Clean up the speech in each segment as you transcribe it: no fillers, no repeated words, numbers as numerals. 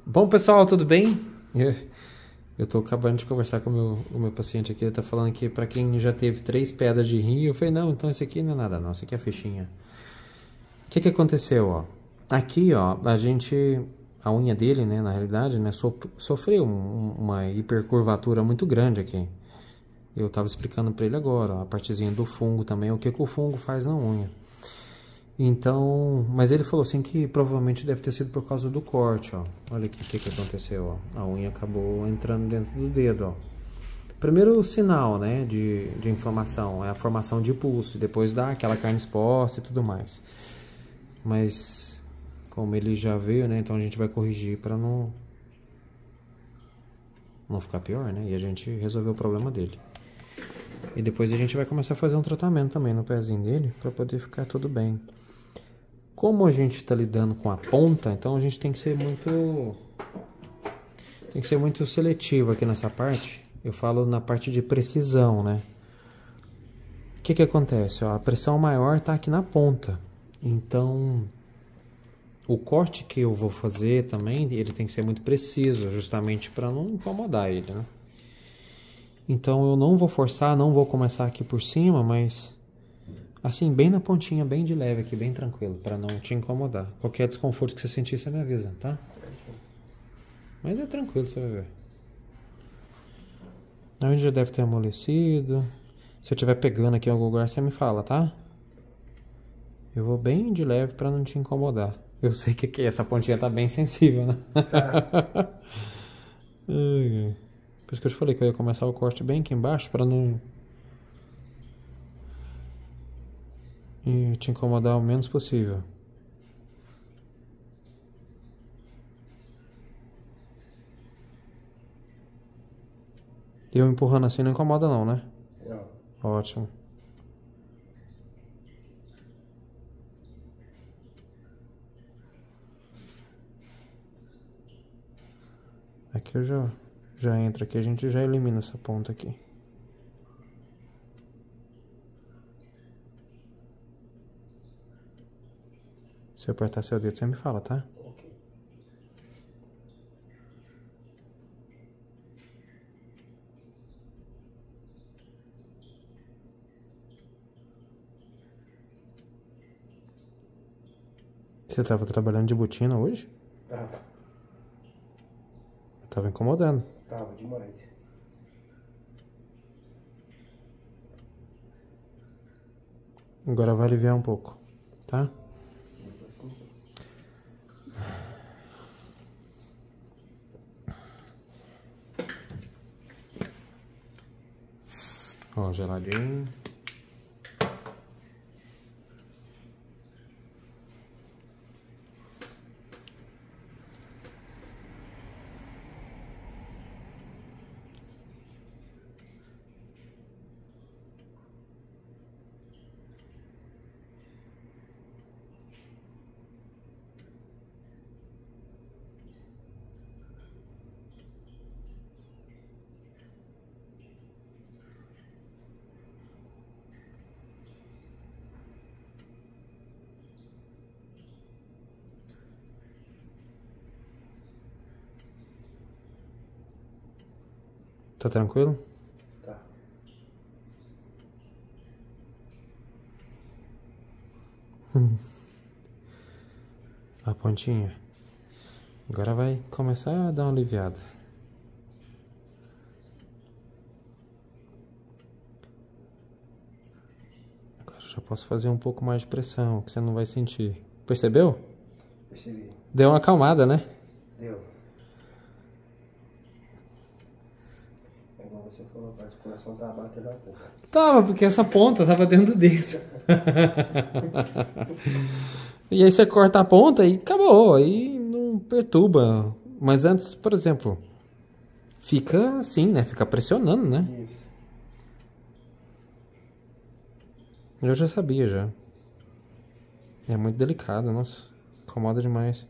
Bom, pessoal, tudo bem? Eu tô acabando de conversar com o meu paciente aqui. Ele tá falando que pra quem já teve 3 pedras de rim, eu falei, não, então esse aqui não é nada não, esse aqui é fichinha. O que que aconteceu, ó? Aqui, ó, a unha dele, né, na realidade, né, sofreu uma hipercurvatura muito grande aqui. Eu tava explicando pra ele agora, ó, a partezinha do fungo também, o que que o fungo faz na unha. Então, mas ele falou assim que provavelmente deve ter sido por causa do corte, ó. Olha aqui o que que aconteceu, ó. A unha acabou entrando dentro do dedo, ó. Primeiro sinal, né, de inflamação é a formação de pulso, depois dá aquela carne exposta e tudo mais. Mas como ele já veio, né, então a gente vai corrigir para não ficar pior, né? E a gente resolveu o problema dele. E depois a gente vai começar a fazer um tratamento também no pezinho dele para poder ficar tudo bem. Como a gente está lidando com a ponta, então a gente tem que ser muito seletivo aqui nessa parte. Eu falo na parte de precisão, né? O que que acontece? Ó, a pressão maior está aqui na ponta. Então, o corte que eu vou fazer também, ele tem que ser muito preciso, justamente para não incomodar ele, né? Então, eu não vou forçar, não vou começar aqui por cima, mas assim, bem na pontinha, bem de leve aqui, bem tranquilo, para não te incomodar. Qualquer desconforto que você sentir, você me avisa, tá? Mas é tranquilo, você vai ver. A unha já deve ter amolecido. Se eu estiver pegando aqui em algum lugar, você me fala, tá? Eu vou bem de leve para não te incomodar. Eu sei que aqui essa pontinha tá bem sensível, né? Por isso que eu te falei que eu ia começar o corte bem aqui embaixo para não te incomodar o menos possível. Eu empurrando assim não incomoda não, né? Não. Ótimo. Aqui eu já entro aqui, a gente já elimina essa ponta aqui. Se eu apertar seu dedo, você me fala, tá? Ok. Você tava trabalhando de botina hoje? Tava. Tava incomodando. Tava demais. Agora vai aliviar um pouco, tá? Depois sim. Ó, geladinho. Tá tranquilo? Tá. A pontinha. Agora vai começar a dar uma aliviada. Agora já posso fazer um pouco mais de pressão, que você não vai sentir. Percebeu? Percebi. Deu uma acalmada, né? Deu. É igual você falou, parece que o coração tá batendo a boca. Tava, porque essa ponta tava dentro do dedo. E aí você corta a ponta e acabou. Aí não perturba. Mas antes, por exemplo, fica assim, né? Fica pressionando, né? Isso. Eu já sabia já. É muito delicado, nossa. Incomoda demais.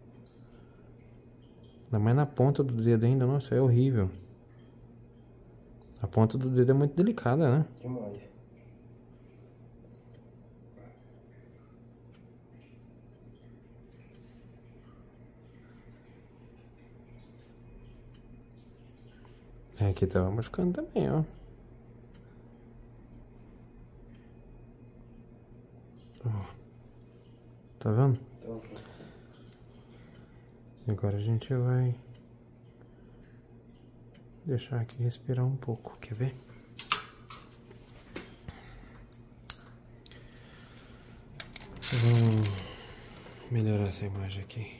Ainda mais na ponta do dedo ainda, nossa, é horrível. A ponta do dedo é muito delicada, né? Demais. Aqui tava machucando também, ó. Ó. Tá vendo? Então, Agora a gente vai deixar aqui respirar um pouco, quer ver? Vamos melhorar essa imagem aqui.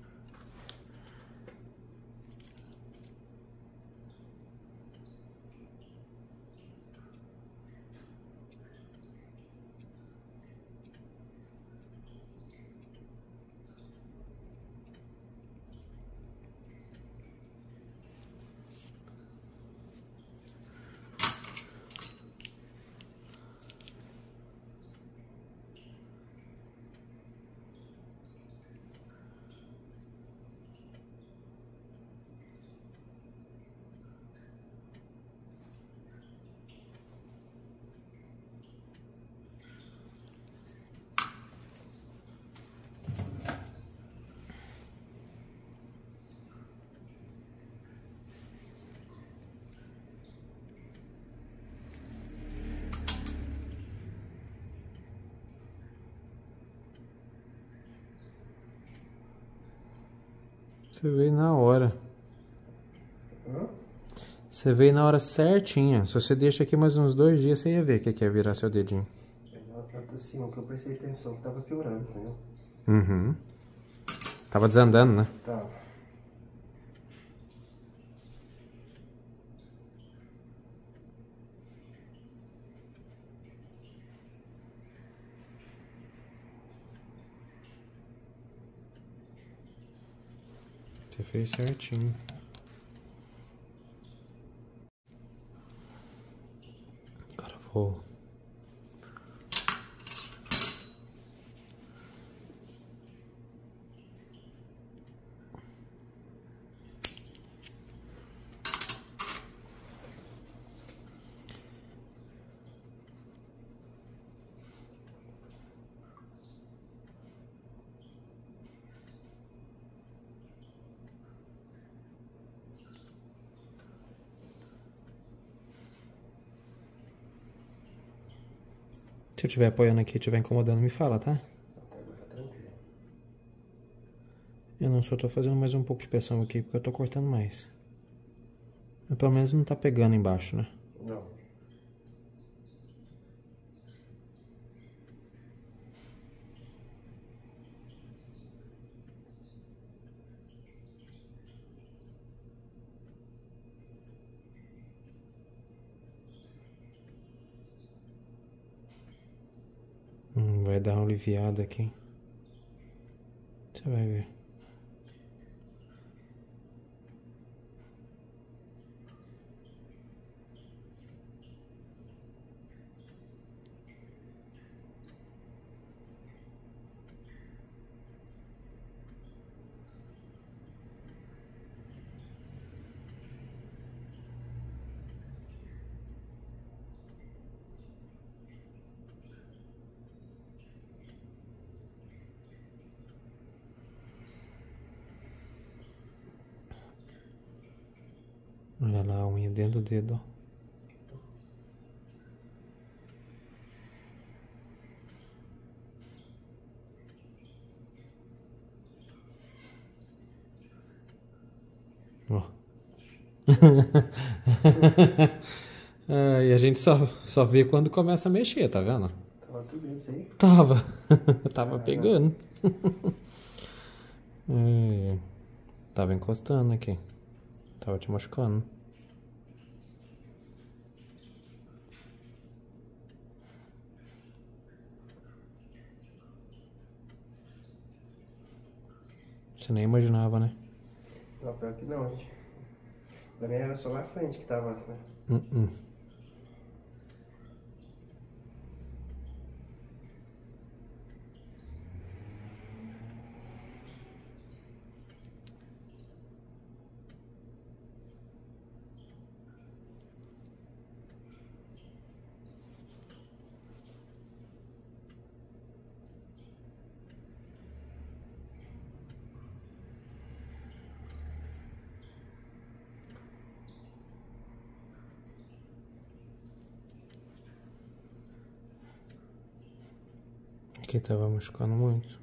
Você veio na hora. Você veio na hora certinha. Se você deixa aqui mais uns 2 dias, você ia ver o que é virar seu dedinho. Tanto assim, o que eu prestei atenção que tava piorando, entendeu? Uhum. Tava desandando, né? Tá. Você fez certinho. Agora eu vou... Se eu estiver apoiando aqui e estiver incomodando, me fala, tá? Tá tranquilo. Eu não só tô fazendo mais um pouco de pressão aqui, porque eu tô cortando mais. Mas pelo menos não tá pegando embaixo, né? Não. Vai dar uma aliviada aqui. Você vai ver. Olha lá a unha dentro do dedo, ó. Ó. E a gente só vê quando começa a mexer, tá vendo? Tava tudo isso aí. Tava. Tava pegando. Tava encostando aqui. Tava te machucando. Você nem imaginava, né? Não, pior que não, gente. Pra mim era só lá à frente que tava, né? Aqui tava machucando muito.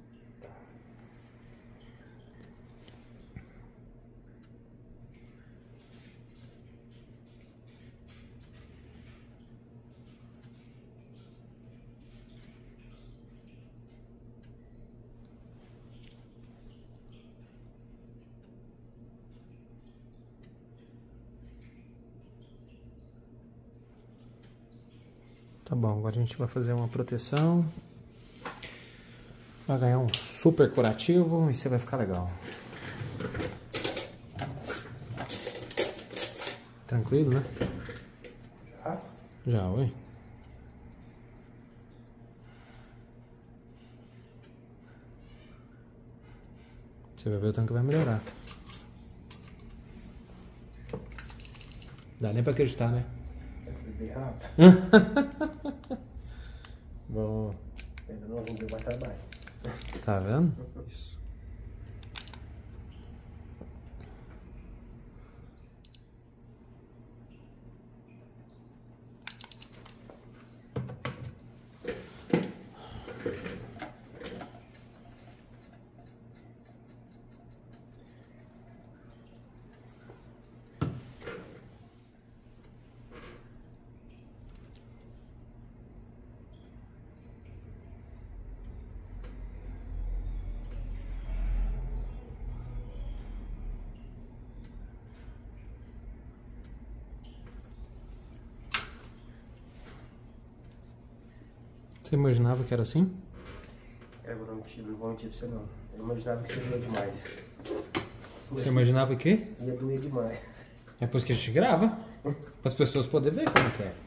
Tá bom, agora a gente vai fazer uma proteção. Vai ganhar um super curativo e você vai ficar legal. Tranquilo, né? Já, oi. Você vai ver o tanque vai melhorar. Dá nem pra acreditar, né? Foi bem rápido. Bom. Ainda não deu mais trabalho. Tá vendo? Isso. Você imaginava que era assim? Eu não vou mentir pra você não. Eu imaginava que seria demais. Você imaginava o quê? Ia doer demais. É por isso que a gente grava. Para as pessoas poderem ver como que é.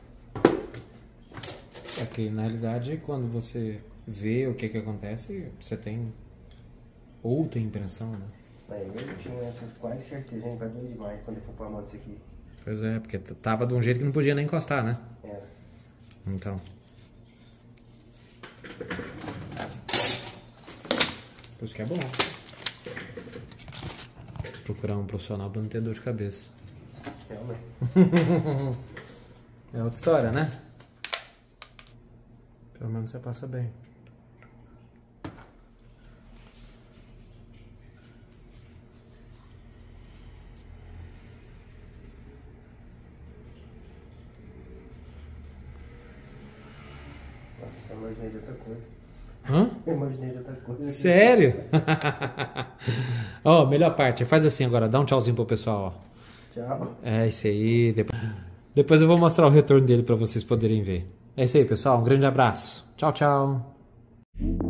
É que na realidade quando você vê o que acontece, você tem outra impressão, né? Aí eu tinha essas quase certeza, hein? Vai doer demais quando eu for pôr a mão disso aqui. Pois é, porque tava de um jeito que não podia nem encostar, né? É. Então. Por isso que é bom procurar um profissional pra não ter dor de cabeça. Realmente. É outra história, né? Pelo menos você passa bem. Nossa, eu imaginei de outra coisa. Hã? Eu imaginei de outra coisa. Sério? Ó, melhor parte. Faz assim agora. Dá um tchauzinho pro pessoal, ó. Tchau. É isso aí. Depois eu vou mostrar o retorno dele pra vocês poderem ver. É isso aí, pessoal. Um grande abraço. Tchau, tchau.